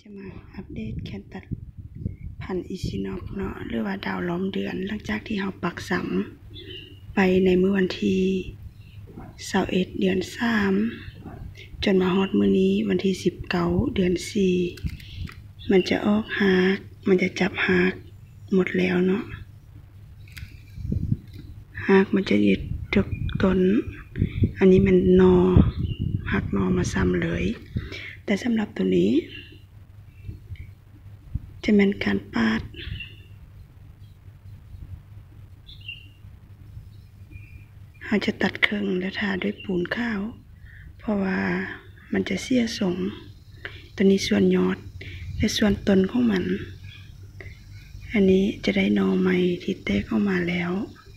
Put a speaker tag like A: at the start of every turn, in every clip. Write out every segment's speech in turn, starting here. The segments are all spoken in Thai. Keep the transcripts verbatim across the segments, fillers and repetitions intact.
A: จะมาอัปเดตแคนตัดพันธุ์อีซินอกเนาะหรือว่าดาวล้อมเดือนหลังจากที่เราปักสำไปในมื้อวันที่ยี่สิบเอ็ดเดือนสามจนมาฮอดมื้อนี้วันที่สิบเก้าเดือนสี่มันจะออกหากมันจะจับหากหมดแล้วเนาะหากมันจะยึดทุกต้นอันนี้มันนอหักนอมาซ้ำเลยแต่สำหรับตัวนี้จะเป็นการปาดเราจะตัดครึ่งแล้วทาด้วยปูนข้าวเพราะว่ามันจะเสียสงตัวนี้ส่วนยอดและส่วนต้นของมันอันนี้จะได้หน่อใหม่ที่แตกออกมาแล้ว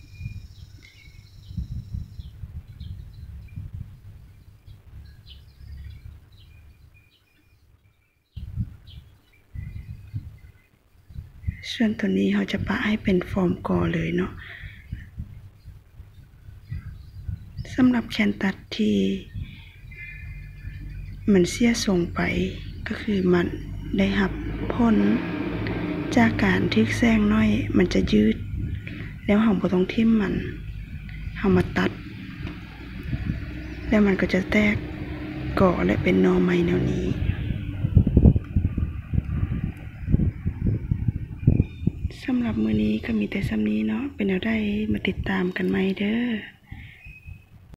A: ส่วนตัวนี้เราจะปะให้เป็นฟอร์มกอเลยเนาะสำหรับแคนตัดที่มันเสียส่งไปก็คือมันได้หับพ้นจากการทึกแซงน้อยมันจะยืดแล้วเราบ่ต้องทิ่มมันเรามาตัดแล้วมันก็จะแตกก่อและเป็นหน่อไม้แนวนี้สำหรับมื้อนี้ก็มีแต่ซ้ำนี้เนาะเป็นแนวได้มาติดตามกันใหม่เด้อ